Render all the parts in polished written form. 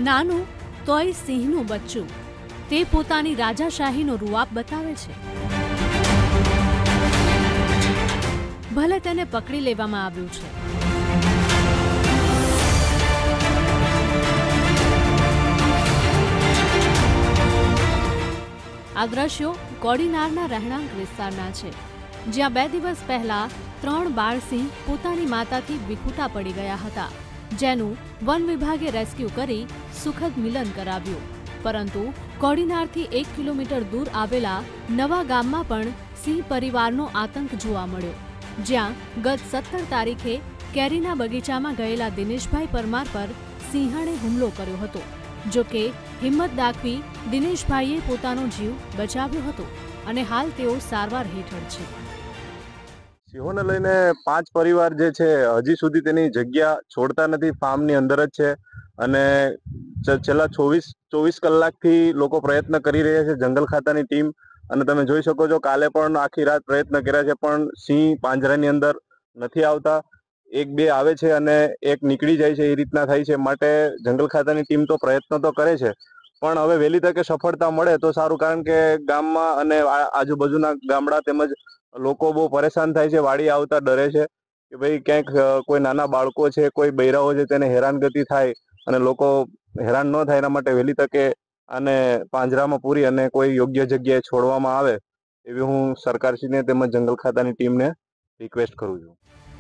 નાનું તોય સિંહનું બચ્ચું તે પોતાની રાજાશાહીનો રૂઆબ બતાવે છે। ભલે તેને પકડી લેવામાં આવ્યું છે, આ દ્રશ્યો કોડીનારના રહેણાંક વિસ્તારના છે, જ્યાં 2 દિવસ પહેલા 3 બાળસિંહ પોતાની માતાથી વિખૂટા પડી ગયા હતા, જેનું વન વિભાગે રેસ્ક્યુ કરી સુખદ મિલન કરાવ્યું। પરંતુ કોડીનારથી 1 કિલોમીટર દૂર આવેલા નવા ગામમાં પણ સિંહ પરિવારનો આતંક જોવા મળ્યો, જ્યાં ગત 17 તારીખે કેરીના બગીચામાં ગયેલા દિનેશભાઈ પરમાર પર સિંહણે હુમલો કર્યો હતો। જો કે હિંમત દાખવી દિનેશભાઈએ પોતાનો જીવ બચાવ્યો હતો અને હાલ તેઓ સારવાર હેઠળ છે। સિંહોને લઈને 5 પરિવાર જે છે હજી સુધી તેની જગ્યા છોડતા નથી, ફાર્મની અંદર જ છે અને છેલ્લા 24 કલાકથી લોકો પ્રયત્ન કરી રહ્યા છે, જંગલ ખાતાની ટીમ। અને તમે જોઈ શકો છો કાલે પણ આખી રાત પ્રયત્ન કર્યા છે, પણ સિંહ પાંજરાની અંદર નથી આવતા। 1-2 આવે છે અને એક નીકળી જાય છે, એ રીતના થાય છે। માટે જંગલ ખાતાની ટીમ તો પ્રયત્ન તો કરે છે, પણ હવે વહેલી તકે સફળતા મળે તો સારું, કારણ કે ગામમાં અને આજુબાજુના ગામડા તેમજ લોકો બહુ પરેશાન થાય છે, વાડી આવતા ડરે છે કે ભાઈ ક્યાંક કોઈ નાના બાળકો છે, કોઈ બૈરાઓ છે, તેને હેરાનગતિ થાય અને લોકો હેરાન ન થાય, એના માટે વહેલી તકે આને પાંજરામાં પૂરી અને કોઈ યોગ્ય જગ્યાએ છોડવામાં આવે એવી હું સરકારશ્રીને તેમજ જંગલ ખાતાની ટીમને રિક્વેસ્ટ કરું છું।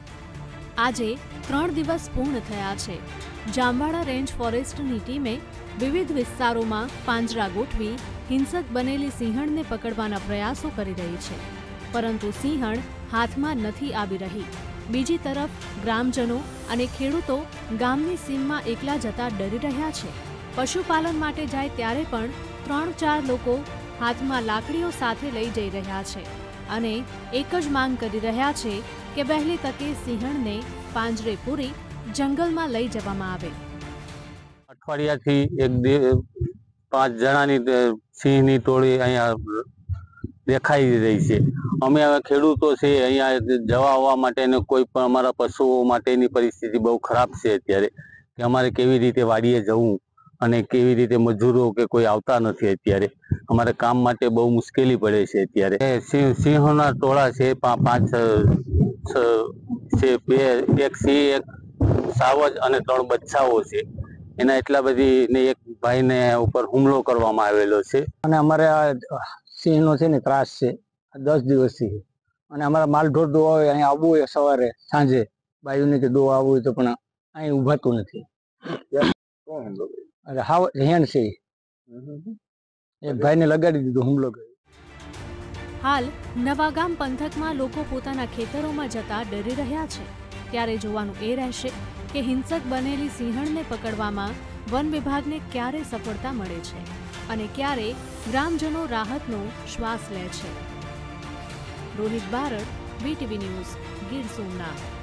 આજે 3 દિવસ પૂર્ણ થયા છે। જામવાડા રેન્જ ફોરેસ્ટની ટીમે વિવિધ વિસ્તારોમાં પાંજરા ગોઠવી હિંસક બનેલી સિંહણને પકડવાના પ્રયાસો કરી રહી છે, પરંતુ સિંહણ હાથમાં નથી આવી રહી। બીજી તરફ ગ્રામજનો અને ખેડૂતો ગામની સીમમાં એકલા જતા ડરી રહ્યા છે। પશુપાલન માટે જાય ત્યારે પણ 3-4 લોકો હાથમાં લાકડીઓ સાથે લઈ જઈ રહ્યા છે અને એક જ માંગ કરી રહ્યા છે કે વહેલી તકે સિંહણને પાંજરે પૂરી જંગલમાં લઈ જવામાં આવે। અઠવાડિયાથી 5 જણાની સિંહની ટોળી અહીંયા દેખાઈ રહી છે। અમે હવે ખેડૂતો છે, અહીંયા જવા આવવા માટે કોઈ પણ અમારા પશુઓ માટેની પરિસ્થિતિ બહુ ખરાબ છે અત્યારે, કે અમારે કેવી રીતે વાડીએ જવું અને કેવી રીતે મજૂરો કે કોઈ આવતા નથી અત્યારે, અમારે કામ માટે બહુ મુશ્કેલી પડે છે અત્યારે। સિંહોના ટોળા છે, 5 છે, 2 એક સિંહ, એક સાવજ અને 3 બચ્ચાઓ છે, એના એટલા બધી ને એક ભાઈને ઉપર હુમલો કરવામાં આવેલો છે। અને અમારે આ સિંહનો છે ને ત્રાસ છે 10 દિવસથી, અને અમારા માલઢોર દોવા હોય અહીંયા આવવું હોય સવારે સાંજે બાયુને કે દોવા આવવું હોય તો પણ અહીં ઉભાતું નથી। અરે હાવ હેણ છે, એક ભાઈને લગાડી દીધો હુમલો કર્યો। હાલ નવાગામ પંથકમાં લોકો પોતાના ખેતરોમાં જતા ડરી રહ્યા છે, ત્યારે જોવાનું એ રહેશે કે હિંસક બનેલી સિંહણને પકડવામાં વન વિભાગને ક્યારે સફળતા મળે છે અને ક્યારે ગ્રામજનો રાહતનો શ્વાસ લે છે। Rohit Barad, VTV news, Gir Somnath.